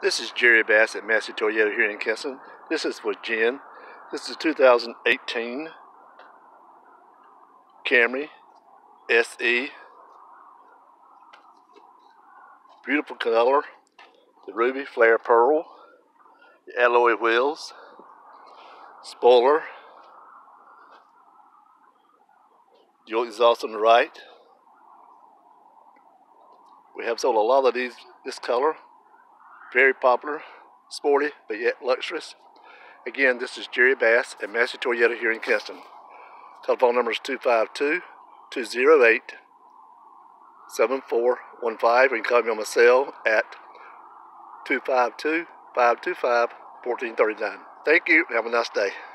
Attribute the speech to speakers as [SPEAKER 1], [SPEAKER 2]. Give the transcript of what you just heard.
[SPEAKER 1] This is Jerry Bass at Massey Toyota here in Kinston. This is for Jenn. This is 2018 Camry SE. Beautiful color. The ruby flare pearl. The alloy wheels. Spoiler. Dual exhaust on the right. We have sold a lot of this color. Very popular, sporty, but yet luxurious. Again, this is Jerry Bass at Massey Toyota here in Kinston. Telephone number is 252-208-7415. You can call me on my cell at 252-525-1439. Thank you. Have a nice day.